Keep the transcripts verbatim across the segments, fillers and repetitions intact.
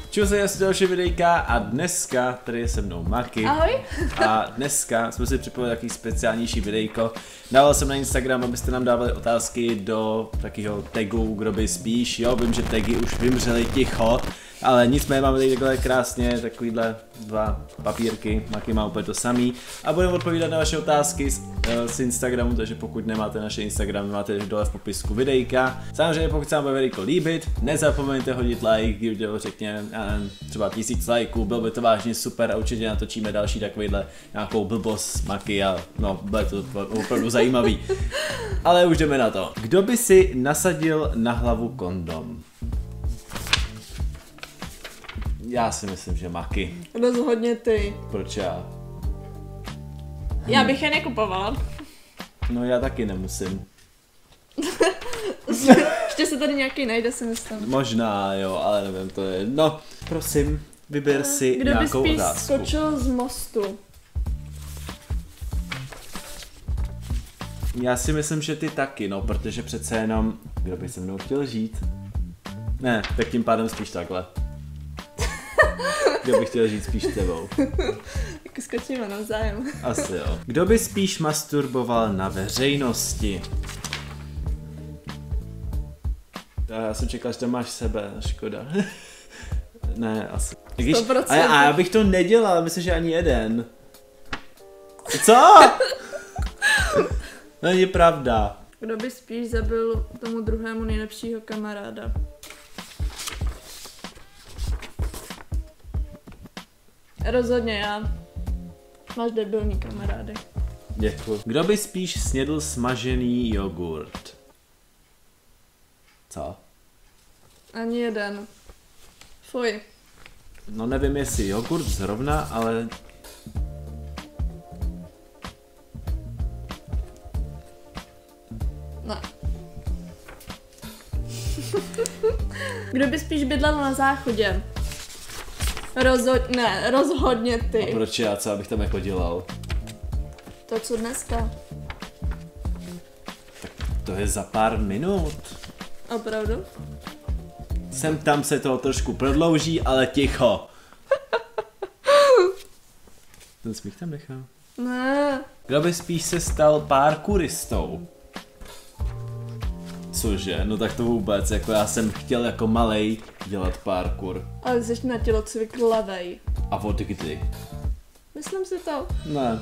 Čau se, já jsem další videjka a dneska tady je se mnou Maki. Ahoj. A dneska jsme si připravili takový speciálnější videjko. Dával jsem na Instagram, abyste nám dávali otázky do takového tagu, kdo by spíš. Jo, vím, že tagy už vymřely ticho, ale nicméně máme tady takhle krásně takovýhle dva papírky. Maki má úplně to samý. A budeme odpovídat na vaše otázky z, z Instagramu, takže pokud nemáte naše Instagram, máte dole v popisku videjka. Samozřejmě pokud se vám bude videjko líbit, nezapomeňte hodit like, když řekně třeba tisíc lajků, bylo by to vážně super a určitě natočíme další takovýhle nějakou blbost Maki a no, bude to opravdu zajímavý. Ale už jdeme na to. Kdo by si nasadil na hlavu kondom? Já si myslím, že Maki. Rozhodně ty. Proč já? Já bych je nekupovala. No já taky nemusím. Ještě se tady nějaký najde, si myslím. Možná jo, ale nevím, to je... No, prosím, vyber si Kdo nějakou by spíš otázku. skočil z mostu? Já si myslím, že ty taky, no, protože přece jenom... Kdo by se mnou chtěl žít? Ne, tak tím pádem spíš takhle. Kdo by chtěl žít spíš s tebou? Jako skočíme navzájem. Asi jo. Kdo by spíš masturboval na veřejnosti? Já jsem čekal, že tam máš sebe, škoda. Ne, asi. Když, a, já, a já bych to nedělal, myslím, že ani jeden. Co? Není pravda. Kdo by spíš zabil tomu druhému nejlepšího kamaráda? Rozhodně já. Máš debilní kamarády. Děkuji. Kdo by spíš snědl smažený jogurt? Co? Ani jeden. Fuj. No nevím, jestli jogurt zrovna, ale... Ne. Kdo by spíš bydlel na záchodě? Rozhodně, ne, rozhodně ty. A proč já, co abych tam jako dělal? To co dneska? Tak to je za pár minut. Opravdu? Sem tam se to trošku prodlouží, ale ticho. Ten smích tam nechal. Ne. Kdo by spíš se stal parkouristou? Cože? No tak to vůbec, jako já jsem chtěl jako malej dělat parkour. Ale jsi na tělocvik levej. A od kdy? Myslím si to. Ne.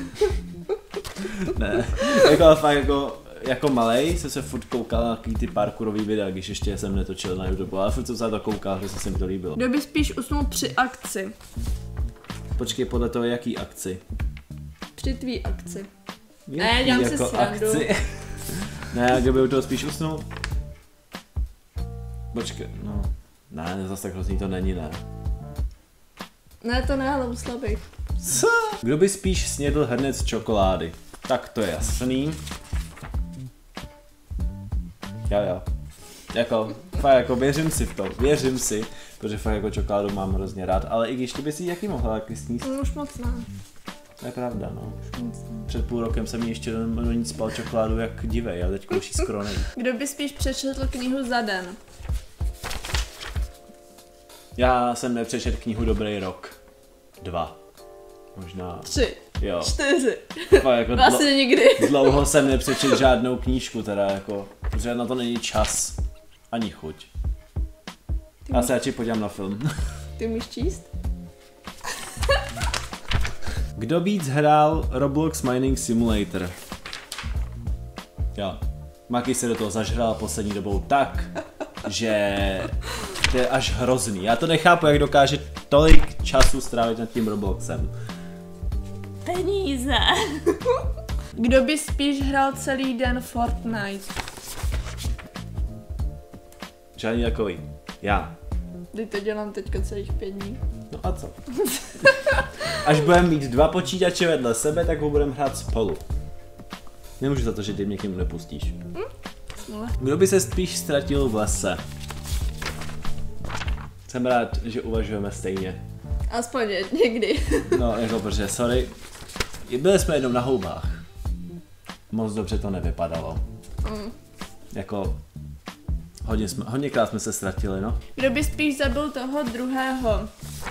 Ne. Jako fakt jako, jako malej jsem se furt koukal na takový ty parkourový videa, když ještě jsem netočil na YouTube, ale furt jsem se to koukal, že se mi to líbilo. Kdo by spíš usnul při akci? Počkej, podle toho jaký akci? Při tvý akci. Jaký Ne, dělám jako si srandu. akci? Ne, kdo by u toho spíš usnul? Počkej, no. Ne, zase tak hrozný to není, ne. Ne, to ne, ale u slabých. Co? Kdo by spíš snědl hrnec čokolády? Tak to je jasný. Jo, jo. Jako, fakt jako věřím si v to, věřím si, protože fakt jako čokoládu mám hrozně rád, ale i když ty by si jaký mohla taky sníst? No, už moc ne. To je pravda, no. Před půl rokem jsem mi ještě do ní spal čokoládu jak divej, a teďko už jí skoro nejde. Kdo by spíš přečetl knihu za den? Já jsem nepřečetl knihu Dobrý rok. Dva. Možná. Tři. Jo. Čtyři. Fakt jako dlo- Asi nikdy. dlouho jsem nepřečetl žádnou knížku, teda jako, protože na to není čas. Ani chuť. Já se radši podívám na film. Ty můžeš číst? Kdo víc hrál Roblox Mining Simulator? Jo. Maki se do toho zažral poslední dobou tak, že to je až hrozný. Já to nechápu, jak dokáže tolik času strávit nad tím Robloxem. Peníze. Kdo by spíš hrál celý den Fortnite? Žádný takový. Já. Teď to dělám teďka celých pět dní. No a co? Až budeme mít dva počítače vedle sebe, tak ho budeme hrát spolu. Nemůžu za to, že ty mě k němu nepustíš. Hm? Smůle. Kdo by se spíš ztratil v lese? Jsem rád, že uvažujeme stejně. Aspoň někdy. No, jako protože, sorry. Byli jsme jednou na houbách. Moc dobře to nevypadalo. Mm. Jako... Hodně jsme, hodněkrát jsme se ztratili, no. Kdo by spíš zabil toho druhého?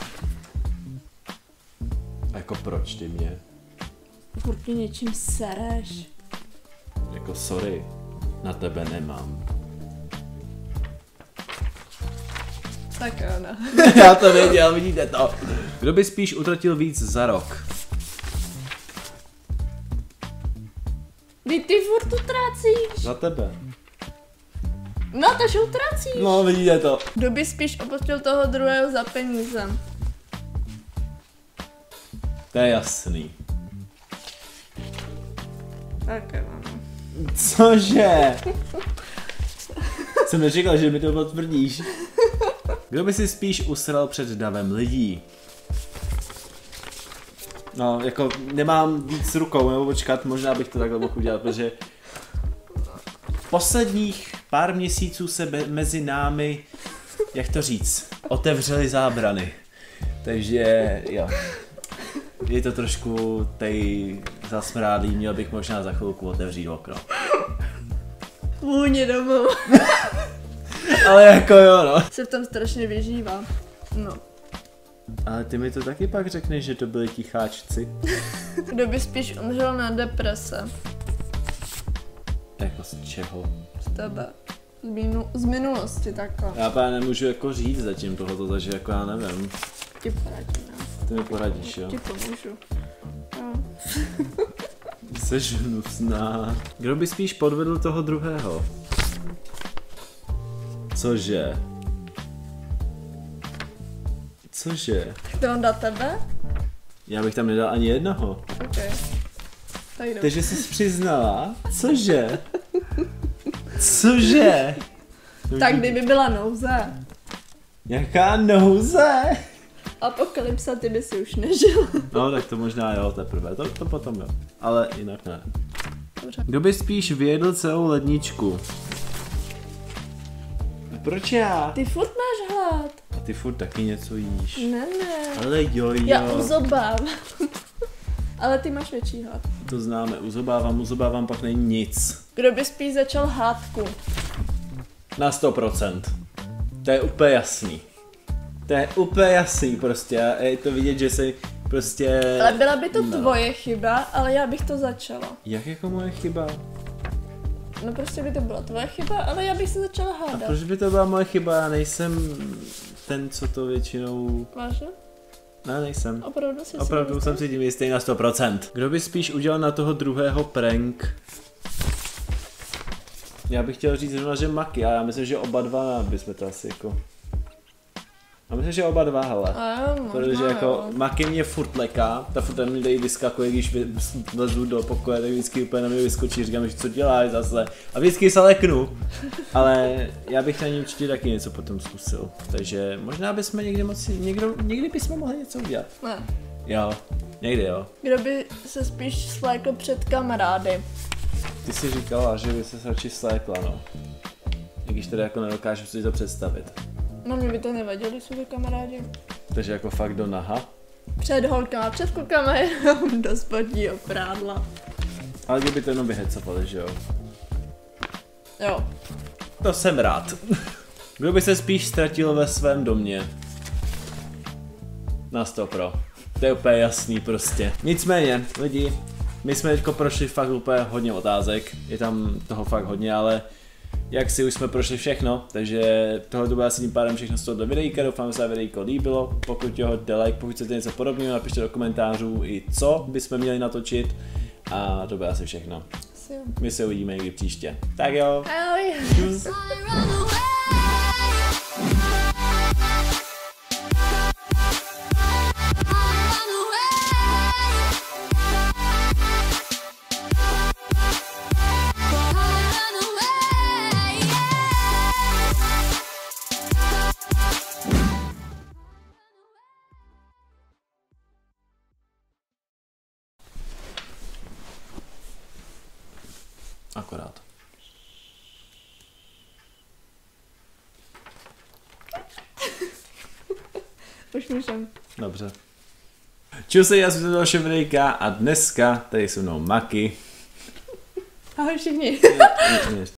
Jako proč ty mě? Furt mě něčím sereš. Jako sorry, na tebe nemám. Tak jo, no. Já to věděl, vidíte to. Kdo by spíš utratil víc za rok? Ty, ty furt utrácíš. Za tebe. No, takže utrácíš. No, vidíte to. Kdo by spíš opustil toho druhého za peníze? To je jasný. Tak jo. Cože? Jsem nečekal, že mi to potvrdíš. Kdo by si spíš usral před davem lidí? No, jako nemám víc rukou, nebo počkat, možná bych to takhle mohl udělat, protože posledních pár měsíců se be- mezi námi, jak to říct, otevřely zábrany. Takže jo, je to trošku tej zasmrádlý, měl bych možná za chvilku otevřít okno. Vůně domů. Ale jako jo, no. Se v tom strašně vyžívá. No. Ale ty mi to taky pak řekneš, že to byli ticháčci. Kdo by spíš umřel na deprese? Jako z čeho? Z tebe. Z, minu- z minulosti takhle. Já právě nemůžu jako říct zatím tohoto, takže jako já nevím. Ti poradím, no. Ty mi poradíš, jo? Ti pomůžu. No. Jseš hnusná. Kdo by spíš podvedl toho druhého? Cože? Cože? To on dá tebe? Já bych tam nedal ani jednoho. OK. Tak jdem. Takže jsi přiznala? Cože? Cože? Tak kdyby byla nouze. Jaká nouze? Apokalypsa, ty by si už nežil. No tak to možná jo, teprve, to, to potom jo. Ale jinak ne. Dobře. Kdo by spíš vyjedl celou ledničku? Proč já? Ty furt máš hlad. A ty furt taky něco jíš. Ne, ne. Ale jo, jo. Já uzobávám. Ale ty máš větší hlad. To známe, uzobávám, uzobávám, pak není nic. Kdo by spíš začal hádku? Na sto procent. To je úplně jasný. To je úplně jasný prostě a je to vidět, že se prostě... Ale byla by to no. tvoje chyba, ale já bych to začala. Jak jako moje chyba? No prostě by to byla tvoje chyba, ale já bych se začala A hádat. proč by to byla moje chyba? Já nejsem ten, co to většinou... Vážně? Ne, nejsem. Opravdu si Opravdu si jsem si tím jistý na sto procent. Kdo by spíš udělal na toho druhého prank? Já bych chtěl říct zrovna, že Maki, ale já myslím, že oba dva bychom to asi jako... Já myslím, že oba dva, hele. A jo, možná, Protože jako jo. Maki mě furt leká, ta furt mi tady vyskakuje, když vy- vlezu do pokoje, tak vždycky úplně na mě vyskočí, říkám, že co děláš zase. A vždycky se leknu. Ale já bych na ní určitě taky něco potom zkusil. Takže možná bychom někdy moci, někdo, někdy bychom mohli něco udělat. Ne. Jo, někdy jo. Kdo by se spíš slékl před kamarády? Ty jsi říkala, že by se radši slékla, no. I když teda jako nedokážu si to představit. No mě by to nevadilo, když jsou to kamarádi. Takže jako fakt do naha. Před holkama, před klukama jenom do spodního prádla. Ale kdyby to jenom vyhecovali, že jo. Jo. To jsem rád. Kdo by se spíš ztratil ve svém domě? Na sto pro. To je úplně jasný prostě. Nicméně, lidi, my jsme teďko prošli fakt úplně hodně otázek. Je tam toho fakt hodně, ale jak si už jsme prošli všechno, takže tohle to bylo asi tím pádem všechno z tohoto videjka. Doufám, že se vám videjko líbilo. Pokud jo, dejte like, pokud chcete něco podobného, napište do komentářů i co bychom měli natočit. A to bylo asi všechno. Asi jo. My se uvidíme někdy příště. Tak jo. Ahoj. Čus. Akorát. Už můžem. Dobře. Čus, já jsem to dalšího videjka a dneska tady jsou mnou Maki. Ahoj všichni. Je- je-